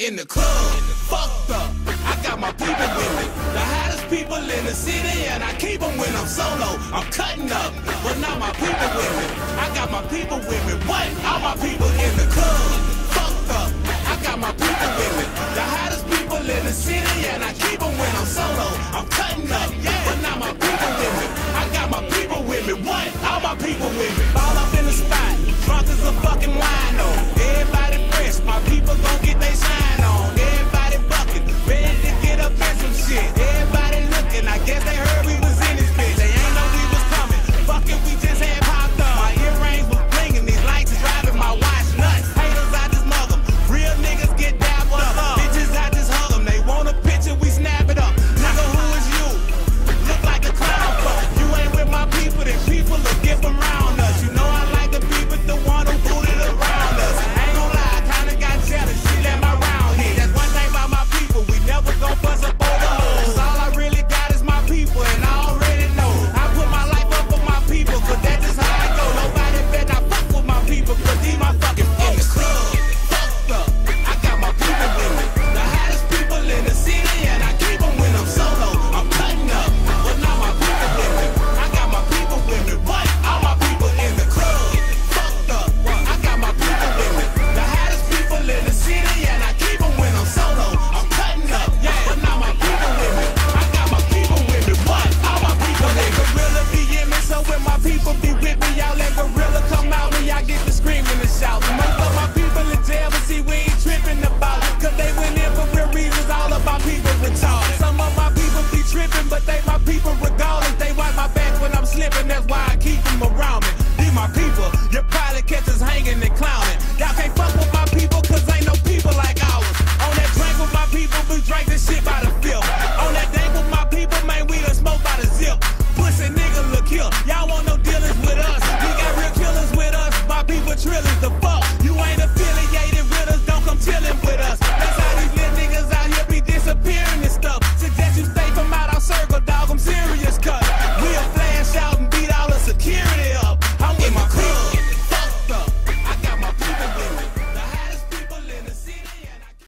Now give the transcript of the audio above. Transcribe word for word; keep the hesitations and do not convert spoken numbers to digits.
in the club, fucked up. I got my people with me, the hottest people in the city, and I keep them when I'm solo. I'm cutting up, but not my people with me. I got my people with me. What? All my people in the club, fucked up. I got my people with me, the hottest people in the city, and I keep them when I'm solo. I'm cutting up, but not my people with me. I got my people with me. What? All my people with me. All up in the spot, drunk as a fucking wino. Everybody fresh, my people gon' get they